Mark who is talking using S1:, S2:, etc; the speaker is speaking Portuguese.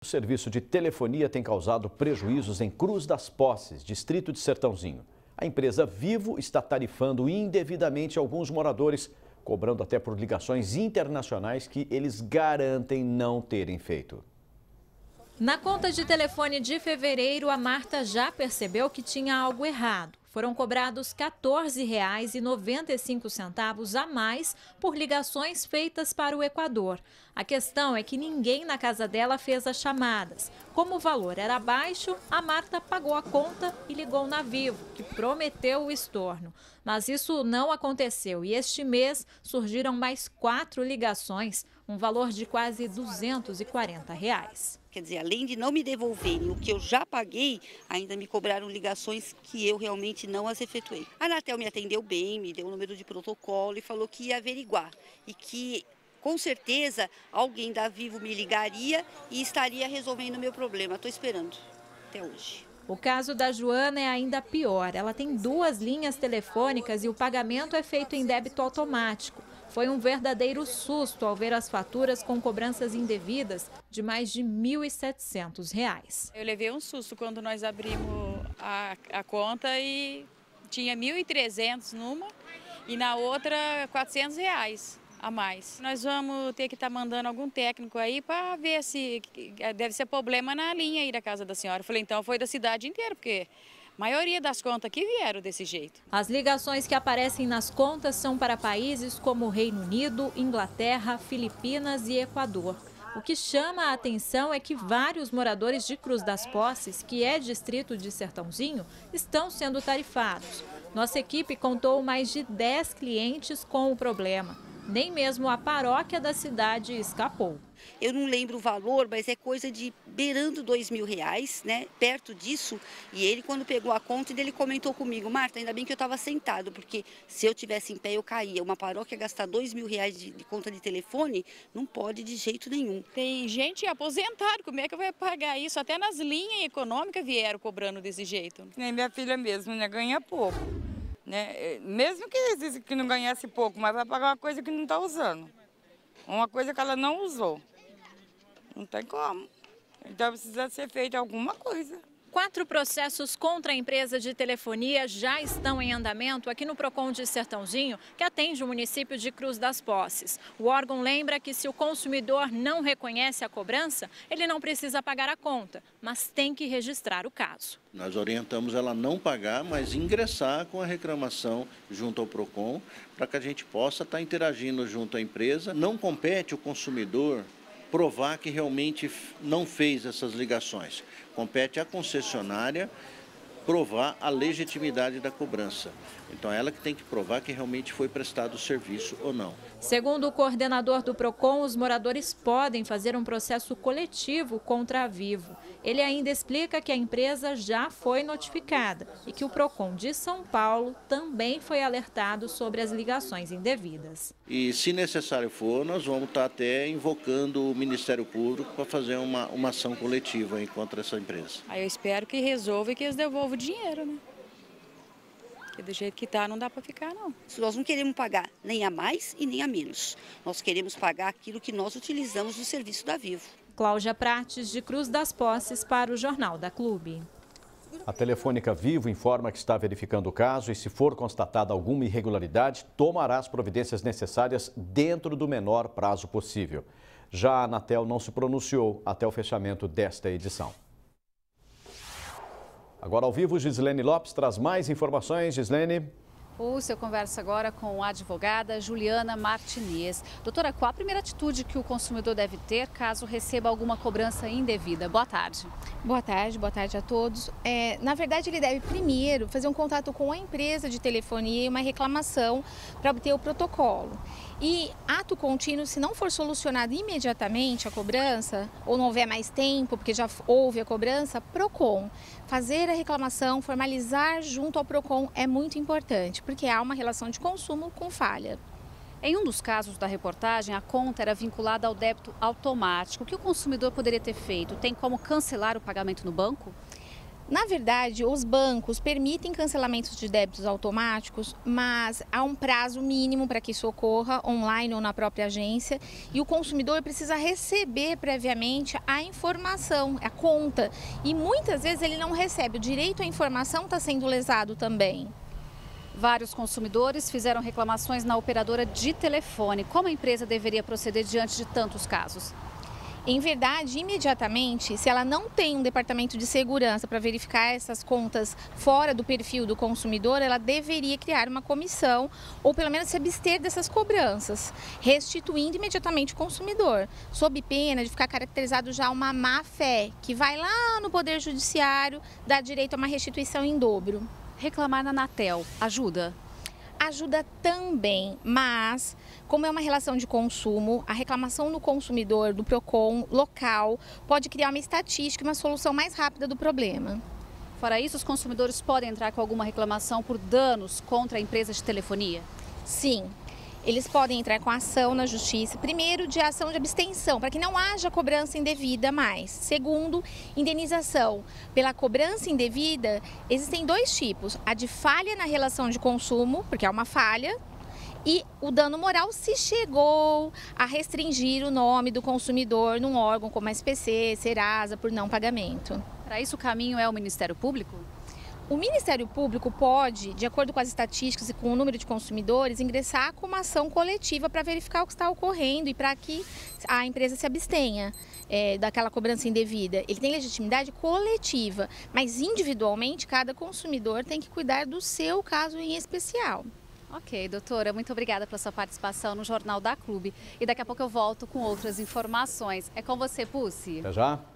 S1: O serviço de telefonia tem causado prejuízos em Cruz das Posses, distrito de Sertãozinho. A empresa Vivo está tarifando indevidamente alguns moradores, cobrando até por ligações internacionais que eles garantem não terem feito.
S2: Na conta de telefone de fevereiro, a Marta já percebeu que tinha algo errado. Foram cobrados R$ 14,95 a mais por ligações feitas para o Equador. A questão é que ninguém na casa dela fez as chamadas. Como o valor era baixo, a Marta pagou a conta e ligou na Vivo, que prometeu o estorno. Mas isso não aconteceu e este mês surgiram mais 4 ligações, um valor de quase R$ 240.
S3: Quer dizer, além de não me devolverem o que eu já paguei, ainda me cobraram ligações que eu realmente não as efetuei. A Anatel me atendeu bem, me deu o número de protocolo e falou que ia averiguar. E que, com certeza, alguém da Vivo me ligaria e estaria resolvendo o meu problema. Estou esperando até hoje.
S2: O caso da Joana é ainda pior. Ela tem 2 linhas telefônicas e o pagamento é feito em débito automático. Foi um verdadeiro susto ao ver as faturas com cobranças indevidas de mais de R$ 1.700.
S4: Eu levei um susto quando nós abrimos a conta e tinha 1.300 numa e na outra R$ 400 a mais. Nós vamos ter que estar mandando algum técnico aí para ver se deve ser problema na linha aí da casa da senhora. Eu falei, então foi da cidade inteira, porque a maioria das contas que vieram desse jeito.
S2: As ligações que aparecem nas contas são para países como Reino Unido, Inglaterra, Filipinas e Equador. O que chama a atenção é que vários moradores de Cruz das Posses, que é distrito de Sertãozinho, estão sendo tarifados. Nossa equipe contou mais de 10 clientes com o problema. Nem mesmo a paróquia da cidade escapou.
S3: Eu não lembro o valor, mas é coisa de beirando R$2.000, né? Perto disso. E ele, quando pegou a conta, ele comentou comigo, Marta, ainda bem que eu estava sentado, porque se eu tivesse em pé eu caía. Uma paróquia gastar R$2.000 de conta de telefone, não pode de jeito nenhum.
S4: Tem gente aposentada, como é que vai pagar isso? Até nas linhas econômicas vieram cobrando desse jeito.
S5: Nem minha filha mesmo, né? Ganha pouco. Né? Mesmo que não ganhasse pouco, mas vai pagar uma coisa que não está usando. Uma coisa que ela não usou. Não tem como. Então precisa ser feita alguma coisa.
S2: 4 processos contra a empresa de telefonia já estão em andamento aqui no Procon de Sertãozinho, que atende o município de Cruz das Posses. O órgão lembra que se o consumidor não reconhece a cobrança, ele não precisa pagar a conta, mas tem que registrar o caso.
S6: Nós orientamos ela a não pagar, mas ingressar com a reclamação junto ao Procon, para que a gente possa estar interagindo junto à empresa. Não compete o consumidor provar que realmente não fez essas ligações. Compete à concessionária provar a legitimidade da cobrança. Então, ela que tem que provar que realmente foi prestado o serviço ou não.
S2: Segundo o coordenador do Procon, os moradores podem fazer um processo coletivo contra a Vivo. Ele ainda explica que a empresa já foi notificada e que o Procon de São Paulo também foi alertado sobre as ligações indevidas.
S6: E, se necessário for, nós vamos estar até invocando o Ministério Público para fazer uma ação coletiva aí contra essa empresa.
S4: Aí eu espero que resolva e que eles devolvam o dinheiro, né? Porque do jeito que está, não dá para ficar, não.
S3: Nós não queremos pagar nem a mais e nem a menos. Nós queremos pagar aquilo que nós utilizamos do serviço da Vivo.
S2: Cláudia Prates, de Cruz das Posses, para o Jornal da Clube.
S1: A Telefônica Vivo informa que está verificando o caso e, se for constatada alguma irregularidade, tomará as providências necessárias dentro do menor prazo possível. Já a Anatel não se pronunciou até o fechamento desta edição. Agora ao vivo, Gislene Lopes traz mais informações. Gislene.
S7: Eu converso agora com a advogada Juliana Martinez. Doutora, qual a primeira atitude que o consumidor deve ter caso receba alguma cobrança indevida? Boa tarde.
S8: Boa tarde a todos. Na verdade, ele deve primeiro fazer um contato com a empresa de telefonia e uma reclamação para obter o protocolo. E ato contínuo, se não for solucionado imediatamente a cobrança, ou não houver mais tempo, porque já houve a cobrança, Procon. Fazer a reclamação, formalizar junto ao Procon é muito importante, porque há uma relação de consumo com falha.
S7: Em um dos casos da reportagem, a conta era vinculada ao débito automático. O que o consumidor poderia ter feito? Tem como cancelar o pagamento no banco?
S8: Na verdade, os bancos permitem cancelamentos de débitos automáticos, mas há um prazo mínimo para que isso ocorra, online ou na própria agência, e o consumidor precisa receber previamente a informação, a conta, e muitas vezes ele não recebe. O direito à informação está sendo lesado também.
S7: Vários consumidores fizeram reclamações na operadora de telefone. Como a empresa deveria proceder diante de tantos casos?
S8: Em verdade, imediatamente, se ela não tem um departamento de segurança para verificar essas contas fora do perfil do consumidor, ela deveria criar uma comissão ou pelo menos se abster dessas cobranças, restituindo imediatamente o consumidor, sob pena de ficar caracterizado já uma má-fé, que vai lá no Poder Judiciário dar direito a uma restituição em dobro.
S7: Reclamar na Anatel ajuda?
S8: Ajuda também, mas como é uma relação de consumo, a reclamação no consumidor do PROCON local pode criar uma estatística e uma solução mais rápida do problema.
S7: Fora isso, os consumidores podem entrar com alguma reclamação por danos contra a empresa de telefonia?
S8: Sim. Eles podem entrar com ação na justiça, primeiro de ação de abstenção, para que não haja cobrança indevida mais. Segundo, indenização. Pela cobrança indevida, existem dois tipos, a de falha na relação de consumo, porque é uma falha, e o dano moral se chegou a restringir o nome do consumidor num órgão como a SPC, Serasa, por não pagamento.
S7: Para isso, o caminho é o Ministério Público?
S8: O Ministério Público pode, de acordo com as estatísticas e com o número de consumidores, ingressar com uma ação coletiva para verificar o que está ocorrendo e para que a empresa se abstenha daquela cobrança indevida. Ele tem legitimidade coletiva, mas individualmente cada consumidor tem que cuidar do seu caso em especial.
S7: Ok, doutora, muito obrigada pela sua participação no Jornal da Clube. E daqui a pouco eu volto com outras informações. É com você, Pucci.
S1: Até já.